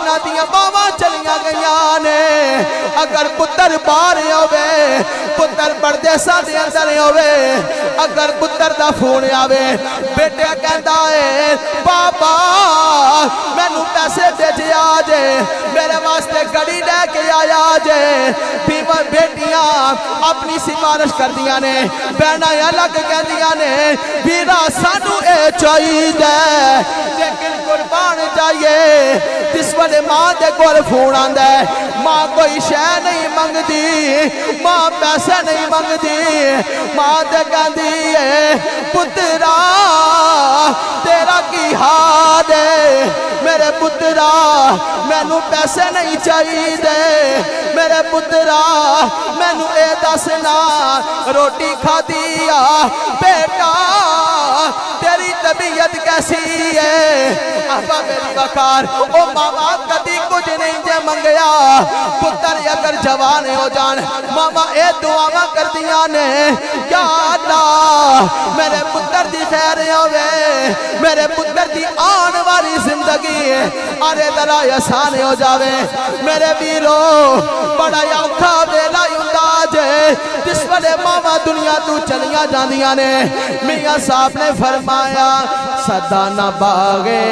انہاں دیاں ماواں چلیاں گئیاں نے اگر پتر باہر ہوے پتر پردیساں دے اندر ہوے اگر پتر دا فون آوے بیٹے کہندا ہے بابا مینوں پیسے بھیجیا جے میرے واسطے گاڑی لے کے آیا جے بیٹیاں اپنی سفارش کر دیا نے بہناں الگ کہہ دیا نے ویرا سانو اے چاہیے لیکن قربان جائیے جس والے ماں دے کول فون آندا ہے ماں کوئی شے نہیں منگدی ماں پیسے نہیں منگدی ماں تے کہندی ہے پترا تیرا کی حال ہے میرے پترا مینوں پیسے نہیں چاہیے میرے پترا مینوں اے دسنا روٹی کھادی آ بیٹا تیری طبیعت کیسی ہے آبا میری بکار او ماما کدی کچھ نہیں جے منگیا پتر اگر جوان ہو جان ماما اے دعاواں کر دیا نے یا اللہ میرے پتر دی خیر ہوے میرے پتر دی آن والی زندگی آرے ذرا آسان ہو جاوے میرے بیرو بڑا اوکھا ویلا ہوندا جے جس والے ماما دنیا تو چلیاں جاندیاں نے میاں صاحب نے فرمایا صدا نہ باغے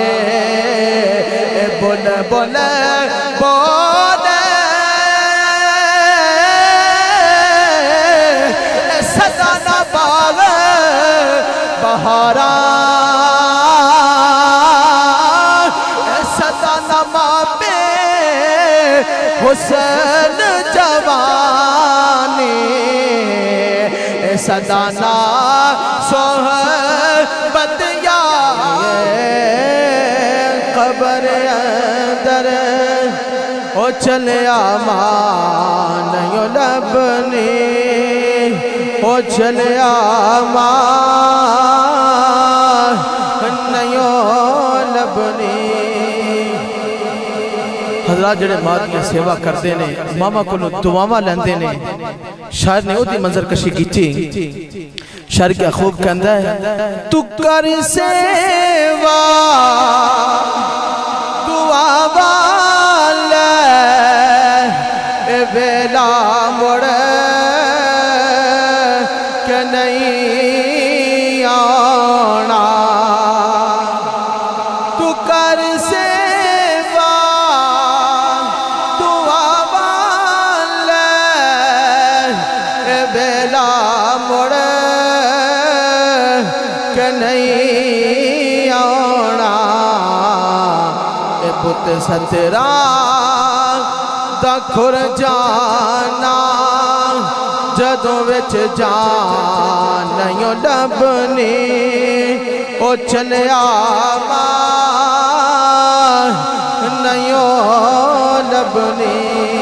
بول بول بولے صدا نہ باغے بہارا صدا نہ ماپے حسن جوانی صدا نہ صحبت یا قبر اندر او چلے آمان یو لبنی او چلے آمان یو لبنی حضرات جڑے ماں کی سیوا کرتے نے ماما کو دعاواں لیندے نے شاعر نے اوہدی منظر کشی کیتی شاعر کیا خوب کہندا ہے تو کر سیوا دعاواں لے اے ویلا مڑ کہ نہیں آنا تو کر سیوا دعاواں لے اے ویلا مڑ کہ نہیں آنا اے پت سترا دا کھر جانا جدوں وچ جان یوں لبنی او چلے آمان یوں لبنی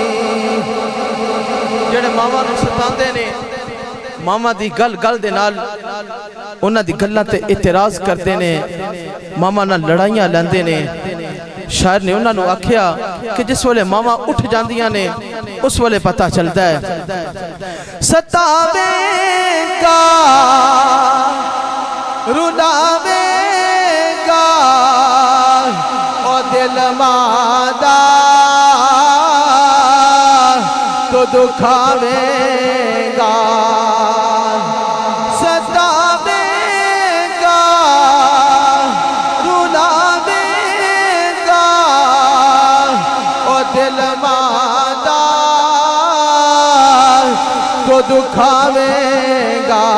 جڑے ماما نو ستاندے نے ماما دی گل گل دے نال انہاں دی گلاں تے اعتراض کردے نے ماما نال لڑائیاں لیندے نے شاعر نے انہاں نو آکھیا کہ جس والے ماما اٹھ جاندیاں نے اس والے پتہ چلتا ہے ستاوے گا رلاوے گا او دل مادا تو دکھاوے گا دکھاوے گا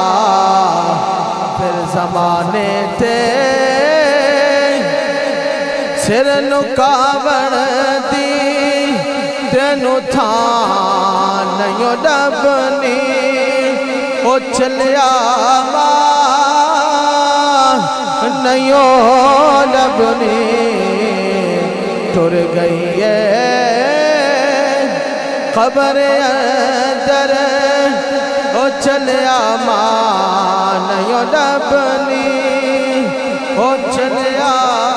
پھر زمانے تے سر نکاوڑ دی تینو تھان نیو لبنی او چلیا ماں نیو لبنی ٹر گئی ہے قبر اندر او چلیا مان یو لبنی او چلیا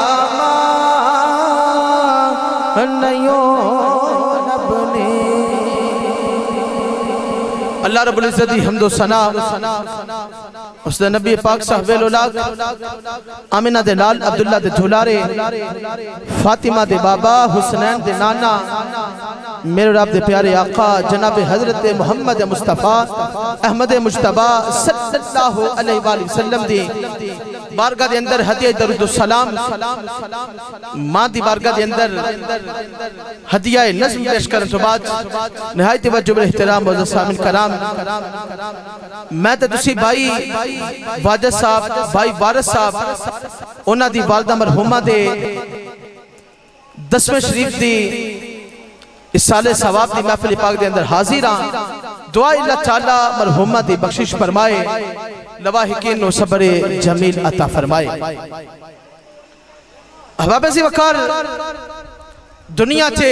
مان یو لبنی اللہ رب العزت دی حمد و ثنا اس نے نبی پاک صاحب الاولاد آمینہ دے لال عبداللہ دے دھولارے فاطمہ دے بابا حسنین دے نانا میرے رب دے پیارے آقا جناب حضرت محمد مصطفیٰ احمد مجتبہ صلی اللہ علیہ وآلہ وسلم دی بارگاہ دے اندر ہدیہ درود السلام ماں دی بارگاہ دے اندر ہدیہ نظم پیش کرن تو بعد نہایت وجب احترام معزز سامعین کرام میں تے تسی بھائی واجد صاحب بھائی وارث صاحب انہاں دی والدہ مرحومہ دے 10ویں شریف دی اس سال ثواب دی محفل پاک دے اندر حاضر ہاں دعا اللہ تعالی مرحومہ دی بخشش فرمائے لواحقین و صبر جمیل عطا فرمائے احباب عزیز وقار دنیا چھے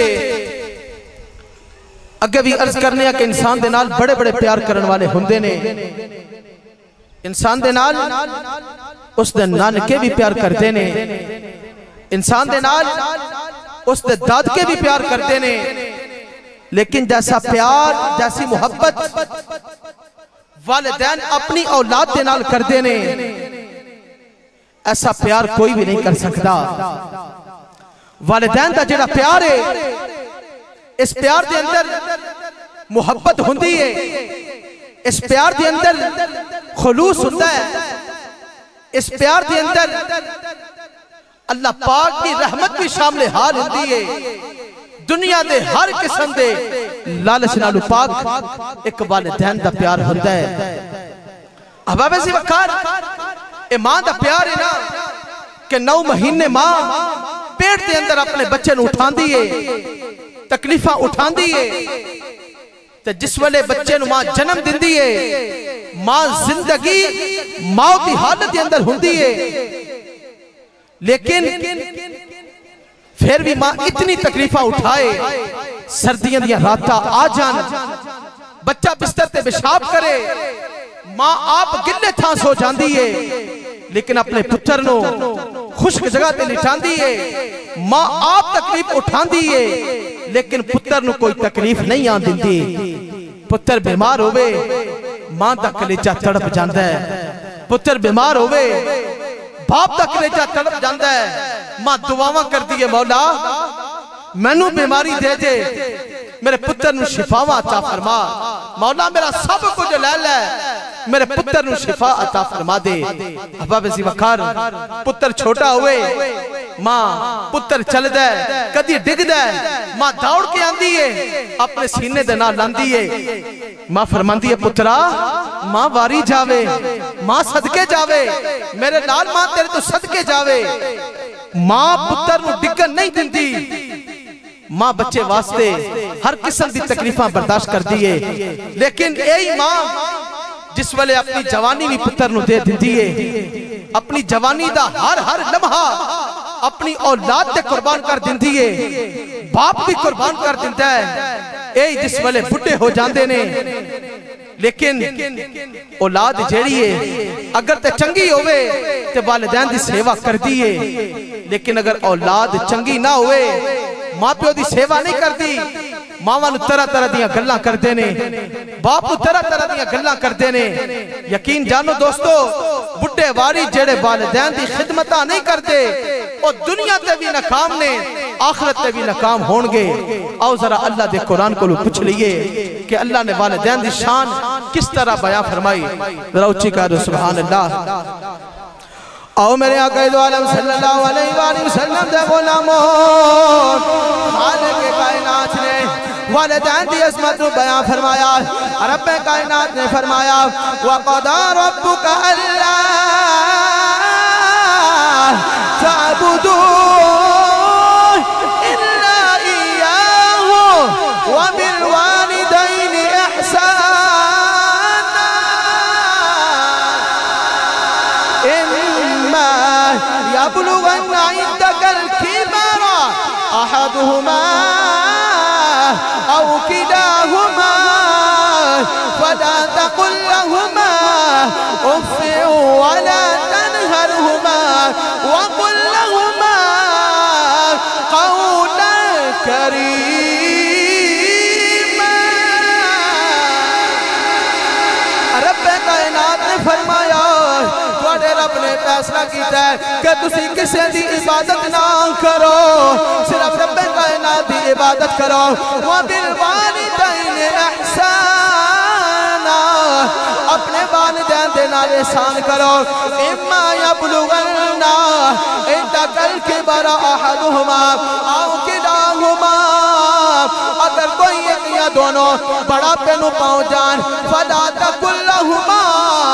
اگے بھی عرض کرنے کہ انسان دے نال بڑے بڑے پیار کرن والے ہندے نے انسان دے نال اس دے نانکے بھی پیار کرتے نے انسان دے نال اس دے داد کے بھی پیار کرتے نے لیکن جیسا پیار جیسی محبت والدین اپنی اولاد دے نال کرتے نے ایسا پیار کوئی بھی نہیں کر سکتا والدین دا جڑا پیار ہے اس پیار دے اندر محبت ہوندی ہے اس پیار دے اندر خلوص ہوتا ہے اس پیار دے اندر اللہ پاک کی رحمت بھی شامل حال ہوتی ہے دنیا دے ہر قسم دے لالچ نالو پاک ایک والدین دا پیار ہوتا ہے احباب عزیز وقار اے ماں دا پیار ہے نا کہ 9 مہینے ماں پیٹ دے اندر اپنے بچے نو اٹھان دیئے تکلیفہ اٹھان دیئے تے جس والے بچے نو ماں جنم دن دیئے ماں زندگی موت دی حالت دے اندر ہوں دیئے لیکن پھر بھی ماں اتنی تکلیفہ اٹھائے سردیاں دیا راتہ آ جان بچہ بستر تے بشاب کرے ماں آپ گلے تھان سو جان دیئے لیکن اپنے پتر نو خشک جگہ تے لٹان دیئے ماں آپ تکلیف اٹھان دیئے لیکن پتر نو کوئی تکلیف نہیں آن دن دی پتر بیمار ہوئے ماں دا کلیجہ تڑپ جاندہ ہے پتر بیمار ہوئے باپ دا کلیجہ تڑپ جاندہ ہے ماں دعاواں کر دیئے مولا میں نو بیماری دے دے میرے پتر نو شفاواں عطا فرما مولا میرا سب کچھ لے لے میرے پتر نو شفا عطا فرما دے احباب عزیز وقار پتر چھوٹا ہوئے ماں پتر چل دے کدی ڈگ دے ماں دوڑ کے آن دیئے اپنے سینے دے نہ لان دیئے ماں فرمان دیئے پترا ماں واری جاوے ماں صدقے جاوے میرے لال ماں تیرے تو صدقے جاوے ماں پتر نو ڈگن نہیں دن دی ماں بچے واسطے ہر قسم دی تکلیفاں برداشت کر دیئے لیکن اے ماں جس والے اپنی جوانی بھی پتر نو دے دن دیئے اپنی جوانی دا ہر لمحہ اپنی اولاد تے قربان کر دن دیئے باپ بھی قربان کر دن دے اے جس والے بڑے ہو جاندے نے لیکن اولاد جیڑیے اگر تے چنگی ہوئے تے والدین دی سیوا کر دیئے لیکن اگر اولاد چنگی نہ ہوئے ماں پیو دی سیوا نہیں کر دی ماں طرح طرح دیاں گلاں کر دینے باپ طرح طرح دیاں گلاں کر دینے یقین جانو دوستو بڑے واری جڑے والدین دی خدمتاں نہیں کر دے اور دنیا تے بھی ناکام نے آخرت تے بھی ناکام ہونگے آؤ ذرا اللہ دے قرآن کو لو پوچھ لیے کہ اللہ نے والدین دی شان کس طرح بیان فرمائی ذرا اچھی کہا دو سبحان اللہ آؤ میرے آقا دو عالم صلی اللہ علیہ وآلہ وسلم دے غلاموں خالق کائنات نے والدین دی عظمت نو بیان فرمایا رب کائنات نے فرمایا وَقَضَى رَبُّكَ أَلَّا تَعْبُدُوا إِلَّا إِيَّاهُ وَبِالْوَالِدَيْنِ إِحْسَانًا إِمَّا يَبْلُغَنَّ عِندَكَ الْكِبَرَ أَحَدُهُمَا أو كلاهما فلا تقل لهما أف ولا تنهرهما وقل لهما قولا كريما رب کائنات نے فرمایا فیصلہ کیتا ہے کہ تسی کسے دی عبادت نہ کرو صرف رب کائنات دی عبادت کرو وَبِالْوَالِدَيْنِ احسانا اپنے والدین دے نال احسان کرو اِمَّا يَبْلُغَنَّ عِنْدَكَ الْكِبَرَ أَحَدُهُمَا أَوْ كِلَاهُمَا اگر کوئی ایک یا دونوں بڑا پینو پاؤں جان فَلَا تَقُلْ لَهُمَا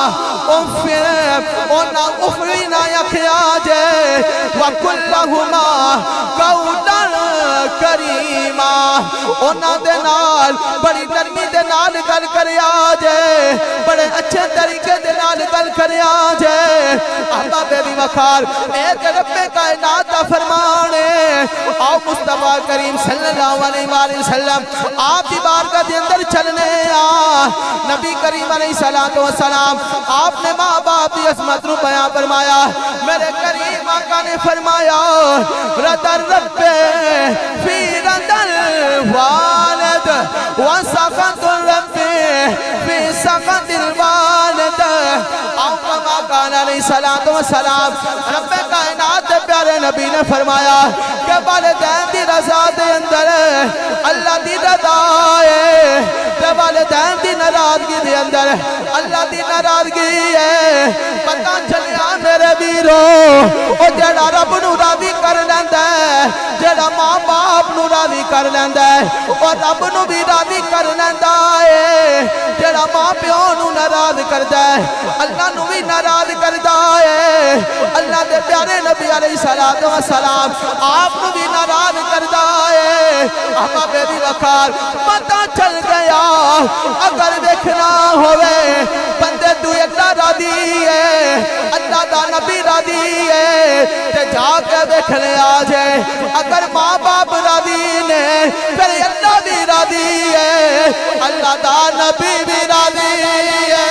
اونا افری نہ یکھیاجے وَقُلْ لَهُمَا قَوْلًا کریما اونا دے نال بڑی نرمی دے نال گل کرے آجے بڑے اچھے طریقے دے نال گل کرے آجے احباب بھی وقار ایک رب کائنات فرمانے آؤ مصطفیٰ کریم صلی اللہ علیہ وسلم آپ دی بارگاہ دے اندر چلنے نبی کریم علیہ السلام آپ نے ماں باپ دی عظمت رو بیان فرمایا میرے کریم آقا نے فرمایا ردر رب فی ردر والد وسخط الرب فی سخط الوالد آقا کان علیہ السلام رب کائنات پیارے نبی نے فرمایا کہ والدین دی رضا دے اندر اللہ دی رضا ہے کہ والدین دی ناراضگی دے اندر اللہ دی ناراضگی ہے پتہ چلیا میرے بیرو او جڑا رب نو راضی کر لیندا ہے جڑا ماں باپ نو راضی کر لیندا ہے اور رب نو بھی راضی کر لیندا ہے جڑا ماں پیو نو ناراض کردا ہے اللہ نو بھی ناراض کردا ہے اللہ دے پیارے نبی علیہ السلام آپ نو بھی ناراض کردا ہے احباب بھی وقار پتہ چل گیا اگر دیکھنا ہوئے بندے تو اللہ راضی ہے اللہ دا نبی راضی ہے تے جا کے دیکھنے آجے اگر ماں باپ راضی نے پھر اللہ بھی راضی ہے اللہ دا نبی بھی راضی ہے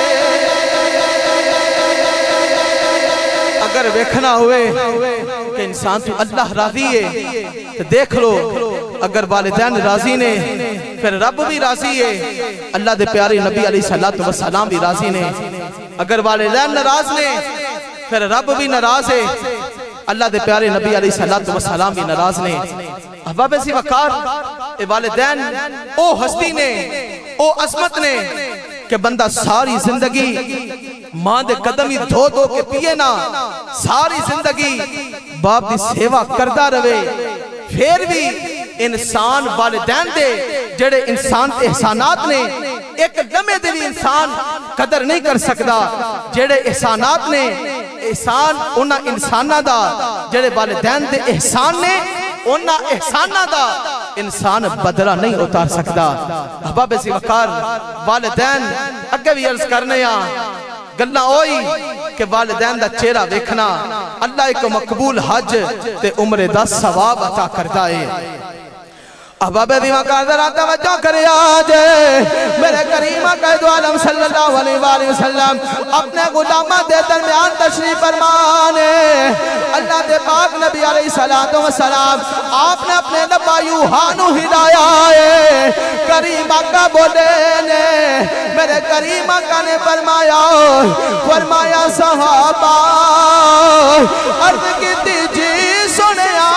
اگر دیکھنا ہوئے کہ انسان تو اللہ راضی ہے تو دیکھ لو اگر والدین راضی نے پھر رب بھی راضی ہے اللہ دے پیارے نبی علیہ السلام بھی راضی نے اگر والدین ناراض نے پھر رب بھی ناراض ہے اللہ دے پیارے نبی علیہ السلام بھی ناراض نے احباب سی وقار والدین او ہستی نے او عظمت نے کہ بندہ ساری زندگی ماں دے قدم ہی دھو دھو کے پیے نا ساری زندگی باپ دی سیوا کردہ روے پھر بھی انسان والدین دے جڑے انسان احسانات نے ایک لمحے دے بھی انسان قدر نہیں کر سکتا جڑے احسانات نے احسان انہاں انسانہ دا جڑے والدین دے احسان نے انہاں احسانہ دا انسان بدلہ نہیں اتار سکتا احباب سی وقار والدین اگے بھی عرض کرنے گلنا ہوئی کہ والدین دا چہرہ دیکھنا اللہ ایک مقبول حج تے عمر دا ثواب عطا کرتا ہے احباب دیوان کا ذرا توجہ کرے آجے میرے کریم قائد عالم صلی اللہ علیہ وآلہ وسلم اپنے غلامہ دے درمیان تشریف فرمانے اللہ دے پاک نبی علیہ السلام آپ نے اپنے نبا یوحانو ہدایا ہے کریم آقا بولے نے میرے کریم آقا نے فرمایا صحابہ عرض کی تیجی سنیا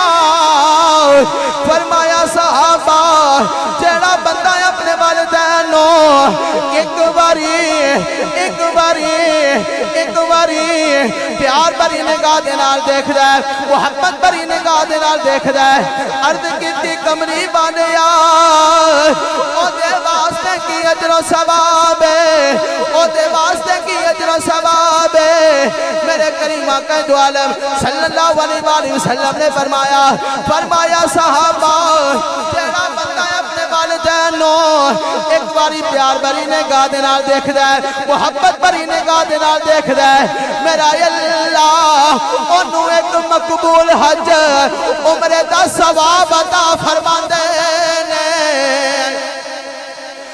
فرمایا صحابہ جیڑا بندہ اپنے والدینوں ایک باری پیار بری نگاہ دینال دیکھ رہا ہے محبت بری نگاہ دینال دیکھ رہا ہے عرض کیتی کمری بانیا او دے واسطے کی اجر و ثواب او دے واسطے کی اجر و ثواب میرے کریم آقا دو عالم صلی اللہ علیہ وآلہ وسلم نے فرمایا صحابہ جیڑا بندہ اپنے والدینوں ایک باری پیار بری نگاہ دینال دیکھ رہا ہے محبت بری نگاہ دینال دیکھ رہا ہے میرا اللہ انہوں ایک مقبول حج عمر دا ثواب عطا فرما دینے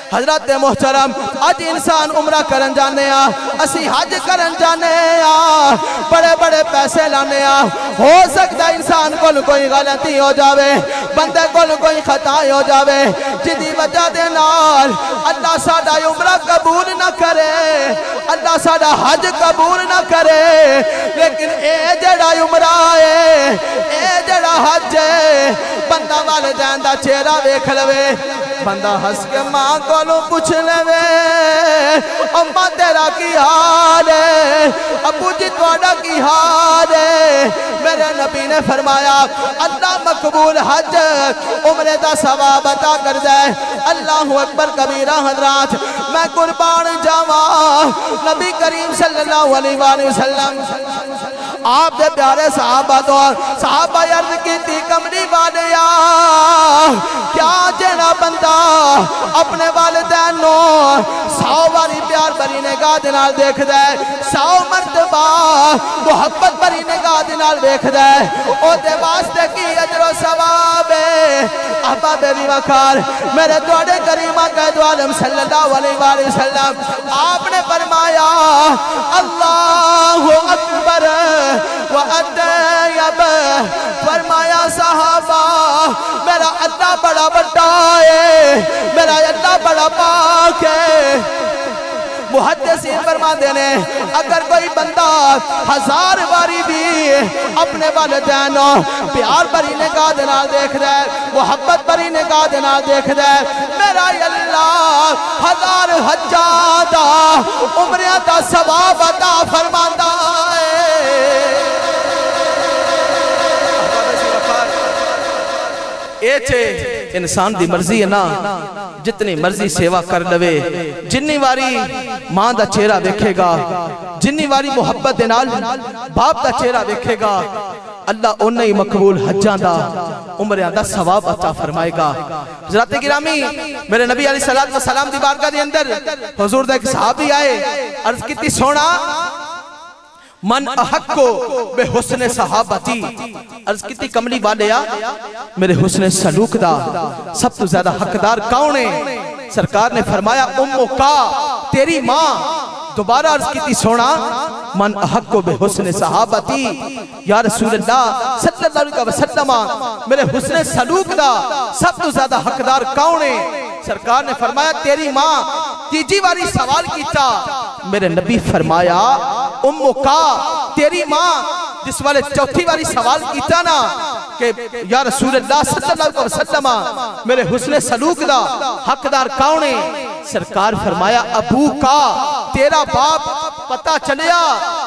حضرت محترم اج انسان عمرہ کرن جانے اسی حج کرن جانے بڑے بڑے پیسے لانے ہو سکتا انسان کو کوئی غلطی ہو جاوے بندے کو کوئی خطا ہو جاوے جدی وجہ دے نال اللہ ساڈا عمرہ قبول نہ کرے اللہ ساڈا حج قبول نہ کرے لیکن اے جڑا عمرہ ہے اے جڑا حج ہے بندہ والدین دا چہرہ ویکھ لوے بندہ ہس کے ماں کو پوچھ لوے اماں تیرا کی حال ہے ابو جی تواڈا کی حال ہے میرے نبی نے فرمایا اللہ مقبول حج عمرے دا ثواب عطا کر جائے اللہ اکبر کبیرہ حضرات میں قربان جاواں نبی کریم صلی اللہ علیہ وآلہ وسلم آپ دے پیارے صحابہ تو صحابہ عرض کی تھی کملی والیا کیا جنا بندہ اپنے والدین نو 100 باری پیار بری نگاہ دنال دیکھ دے 100 مرتبہ محبت بری نگاہ دنال دیکھ دے او دے واسطے کی اجر و ثواب ہے احباب بی وقار میرے دوڑے کریمہ قید عالم صلی اللہ علیہ وآلہ وسلم آپ نے فرمایا اللہ اکبر وَأَدَّيَبَ فرمایا صحابہ میرا اللہ بڑا بڑا ہے میرا اللہ بڑا پاک ہے محدثین فرما دینے اگر کوئی بندہ 1000 باری بھی اپنے والدین پیار بری نگاہ دنال دیکھ دے محبت بری نگاہ دنال دیکھ دے میرا اللہ 1000 حجات عمریاں دا ثواب عطا فرماتا ہے ایچے انسان دی مرضی ہے نا جتنی مرضی سیوا کر لوے جنی واری ماں دا چہرہ دیکھے گا جنی واری محبت دینال باپ دا چہرہ دیکھے گا اللہ انہیں ہی مقبول حجاں دا عمریاں دا ثواب عطا فرمائے گا حضرات گرامی میرے نبی علیہ السلام دی بارگاہ دی اندر حضور دا ایک صحابی آئے عرض کتی سونا من احق کو بے حسن صحابتی عرض کتی کملی والے میرے حسن سلوک دا سب تو زیادہ حقدار کون ہے سرکار نے فرمایا امو کا تیری ماں دوبارہ عرض کتی سونا من احق کو بے حسن صحابتی یا رسول اللہ صلی اللہ علیہ وسلم میرے حسن سلوک دا سب تو زیادہ حقدار کون ہے سرکار نے فرمایا تیری ماں تیجی واری سوال کیتا میرے نبی فرمایا امو کا تیری ماں جس والے چوتھی واری سوال کیتا نا کہ یا رسول اللہ صلی اللہ علیہ وسلم میرے حسن سلوک دا حقدار کون ہے سرکار فرمایا ابو کا تیرا باپ پتہ چلیا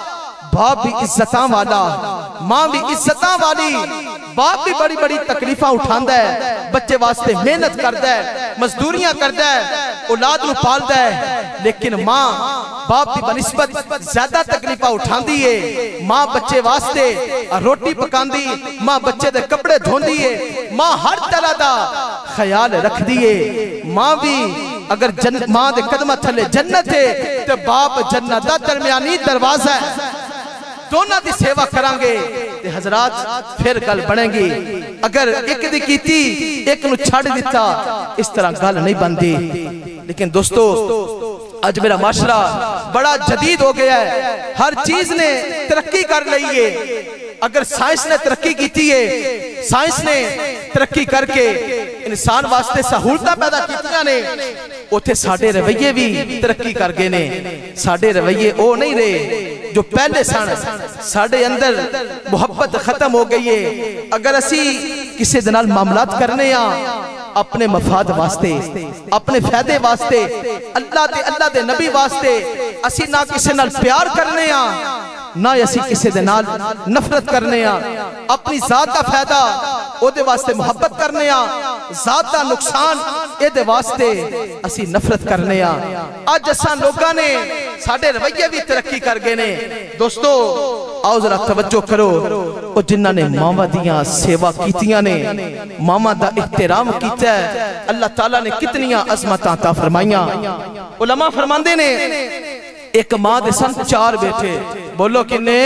باپ بھی عزتاں والا ماں بھی عزتاں والی باپ بھی بڑی بڑی تکلیفہ اٹھاندہ ہے بچے واسطے محنت کردہ ہے مزدوریاں کردہ ہے اولاد نو پالدہ ہے لیکن ماں باپ بھی بنسبت زیادہ تکلیفہ اٹھاندی ہے ماں بچے واسطے روٹی پکاندی ماں بچے دے کپڑے دھوندی ہے ماں ہر طرح دا خیال رکھ دیئے ماں بھی اگر ماں دے قدمہ تھلے جنت ہے تو باپ جنت دا درمیانی دروازہ ہے دونہ دی سیوا کرانگے تے حضرات پھر گل بڑھیں گی اگر ایک دی کیتی ایک نو چھاڑ دیتا اس طرح گل نہیں بندی لیکن دوستو آج میرا معاشرہ بڑا جدید ہو گیا ہے ہر چیز نے ترقی کر لئی ہے اگر سائنس نے ترقی کیتی ہے سائنس نے ترقی کر کے انسان واسطے سہولتہ پیدا کیتیاں نے اوتھے ساڑھے رویے بھی ترقی کر گئے نے ساڑھے رویے او نہیں رہے جو پہلے ساڑھے اندر محبت ختم ہو گئی ہے اگر اسی کسی دنال معاملات کرنے اپنے مفاد واسطے اپنے فیدے واسطے اللہ دے نبی واسطے اسی نہ کسی نال پیار کرنے نہ اسی کسی دے نال نفرت کرنے اپنی ذات کا فائدہ او دے واسطے محبت کرنے ذات کا نقصان اے دے واسطے اسی نفرت کرنے آج جساں لوگاں نے ساڑھے رویے بھی ترقی کر گئے نے دوستو آؤ ذرا توجہ کرو او جنہ نے ماما دیاں سیوا کیتیاں نے ماما دا احترام کیتا ہے اللہ تعالیٰ نے کتنیاں عظمتاں عطا فرمائیاں علماء فرماندے نے ایک ماں دے سن 4 بیٹے بولو کنے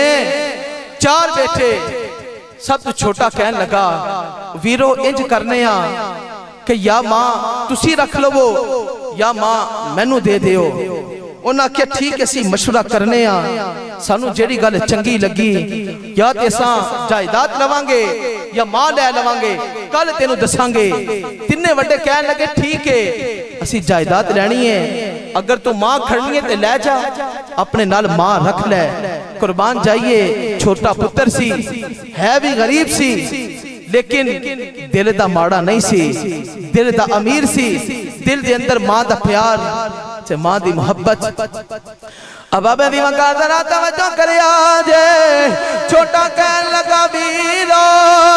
4 بیٹے سب تو چھوٹا کہن لگا ویرو انج کرنے کہ یا ماں تسی رکھ لو یا ماں مینوں دے دیو انہاں کیا ٹھیک ہے سی مشورہ کرنے سانو جیڑی گل چنگی لگی یا تے ساں جائیداد لوانگے یا ماں لے لوانگے کل تینوں دسانگے تینے وڈے کہنے لگے ٹھیک ہے اسی جائیداد لینی ہے اگر تو ماں کھڑنی ہے تے لے جا اپنے نال ماں رکھ لے قربان جائیے چھوٹا پتر سی ہے بھی غریب سی لیکن دل دا ماڑا نہیں سی دل دا امیر سی دل دے اندر ماں دا پیار سے ماں دی محبت اب ابے دی وقار ذرا توجہ کرے آجے چھوٹا کہن لگا بیرو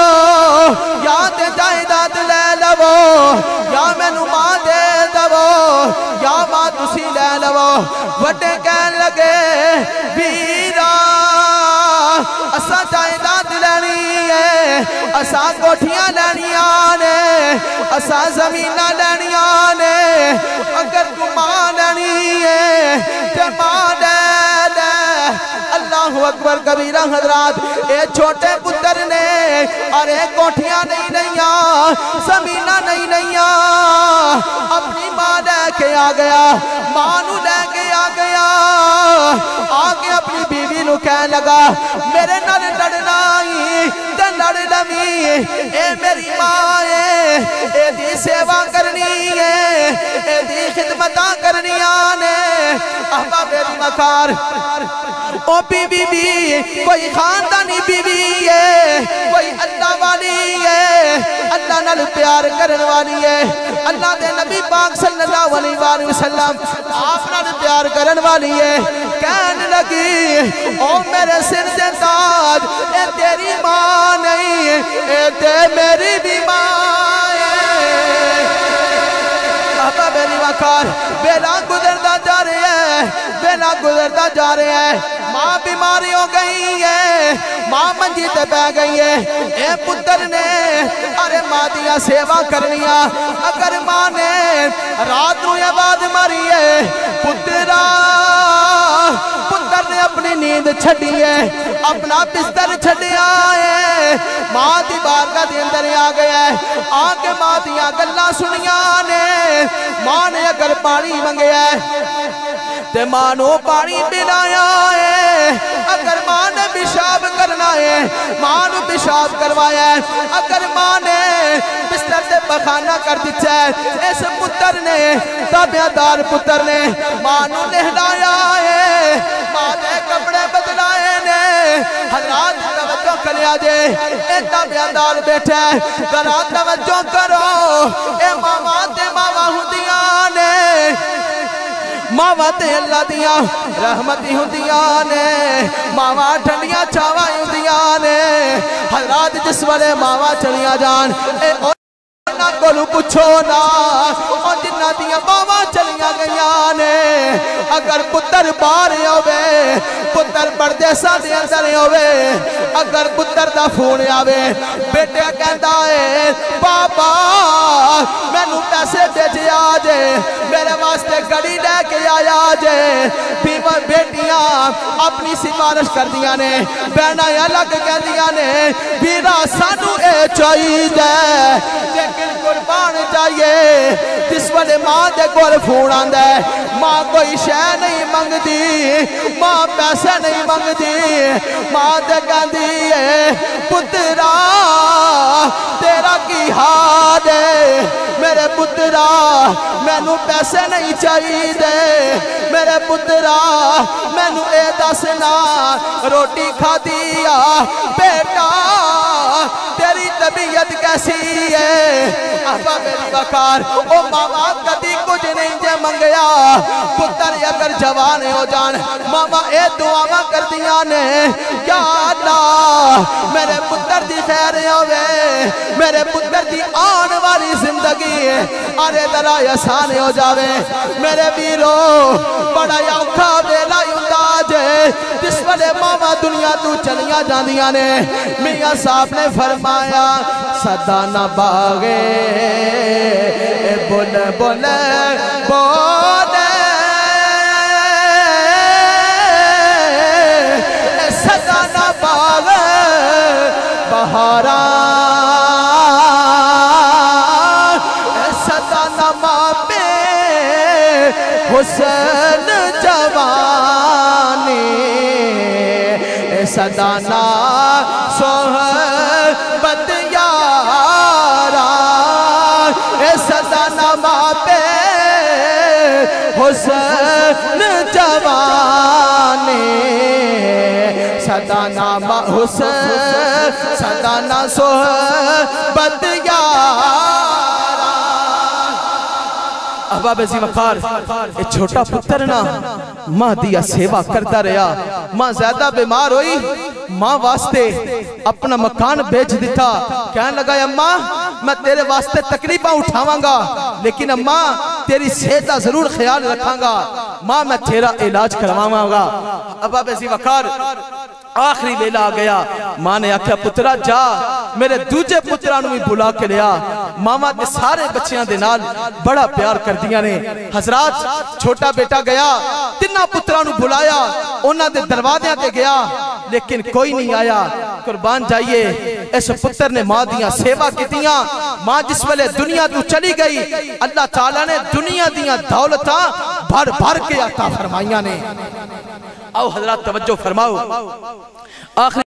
یا تے جائیداد لے لو یا میں نو ماں دے دو یا ماں تسی لے لو وڈے کہن لگے بیرا اسا جائیداد لینی ہے اسا کوٹھیاں لینیاں نے اسا زمینہ لینیاں نے اگر تو ماں لینی ہے تے ماں لے لے اللہ اکبر کبیرہ حضرات اے چھوٹے پتر نے اور اے کوٹھیاں نہیں نہیاں زمینہ نہیں نہیاں اپنی ماں لے کے آ گیا ماں نو لے کے آ گیا آگے اپنی بیوی نو کہنے لگا میرے نال لڑنا ہی تے لڑ لمی اے میری ماں ہے اے دی سیوا کرنی ہے اے دی خدمتاں کرنی آنے احباب دی مکار او بی بی بی کوئی خاندانی بی بی ہے کوئی اللہ والی ہے اللہ نال پیار کرن والی ہے اللہ دے نبی پاک صلی اللہ علیہ وآلہ وسلم آپ نال پیار کرن والی ہے کہنے لگی او میرے سر سے تاج اے تیری ماں نہیں اے تے میری بھی ماں ہے بابا میری وقار بیلا گزرتا جا رہے ہیں بیلا گزرتا جا رہے ہیں ماں بیماری ہو گئی ہے ماں منجی تے بہ گئی ہے اے پتر نے ارے ماں دیا سیوا کرنیا اگر ماں نے رات نو یہ بات ماری ہے پترہ پتر نے اپنی نیند چھڑی ہے اپنا بستر چھڑیا ہے ماں دی بارگاہ دے اندر آ گیا ہے آکے ماں دیا گلہ سنیا نے ماں نے اگر پانی منگیا ہے تے ماں نو پانی پلایا ہے اگر ماں نے پیشاب کرنا ہے ماں نو پیشاب کروایا ہے اگر ماں نے بستر تے پخانہ کر دیتا ہے اس پتر نے تابعدار پتر نے ماں نو نہلایا ہے ماں دے کپڑے بدلائے نے حضرات توجہ کرے آجے اے تابعدار بیٹھا ہے ذرا توجہ کرو اے ماما تے ماما ہندیاں نے ماما تے اللہ دیاں رحمتی ہندیاں نے ماما ٹھنڈیاں چاواں ہندیاں نے حضرات جس والے ماما چلیاں جان اے نہ کولو پچھو نا اور جنہ دیا ماما چلیاں گئیاں نے اگر پتر بار ہوئے پتر پردیسا دے اندر ہوئے اگر پتر دا فون آوے بیٹے کہندا ہے بابا میں نو پیسے بھیجے آجے میرے واسطے گڑی لے کے آیا آجے بیٹیاں اپنی سفارش کر دیا نے بہناں الگ کہہ دیا نے بیرا سانو اے چاہی دے لیکن قربان چاہیے جس والے ماں دے کول فون آندا ہے ماں کوئی شے نہیں منگ دی ماں پیسے نہیں منگ دی ماں دے کہندی ہے پترا تیرا کی حال ہے میرے پترا میں نو پیسے نہیں چاہی دے میرے پترا میں نو اے دسنا روٹی کھا دیا بیٹا تیری طبیعت کیسی ہے آبا میری وقار او ماما کدی کچھ نہیں جے منگیا پتر اگر جوانے ہو جان ماما اے دعاواں کر دیا نے یا اللہ میرے پتر دی خیر ہوئے میرے پتر دی آن والی زندگی آرے درائی آسانے ہو جاوے میرے بیرو بڑا یاکھا بیلا ینداجے جس والے ماما دنیا تو چلیاں جاندیاں نے میاں صاحب نے فرمایا صدا نہ باغے بول بول بول صدا نہ باغے بہارا صدا نہ ماں پہ حسن جوانی صدانا صحبت یارا صدانا ماں پہ حسن جوانی صدانا حسن صدانا صحبت یارا احباب عزیز وقار یہ چھوٹا پتر نا ماں دیا سیوا کرتا رہا ماں زیادہ بیمار ہوئی ماں واسطے اپنا مکان بیچ دیتا کہنے لگا اماں میں تیرے واسطے تکلیفاں اٹھاواں گا لیکن اماں تیری صحت کا ضرور خیال رکھاں گا ماں میں تیرا علاج کرواواں گا احباب عزیز وقار آخری ویلا آ گیا ماں نے آکھیا پترا جا میرے دوجے پترانوں بھی بلا کے لیا ماما دے سارے بچیاں دے نال بڑا پیار کر دیا نے حضرات چھوٹا بیٹا گیا تینہ پترانوں بلایا انہاں دے دروازیاں تے گیا لیکن کوئی نہیں آیا قربان جائیے اس پتر نے ماں دیاں سیوا کی دیاں ماں جس ویلے دنیا تو چلی گئی اللہ تعالیٰ نے دنیا دیاں دولتاں بھر بھر کے عطا فرمائیاں نے آؤ حضرات توجہ فرماؤ آخری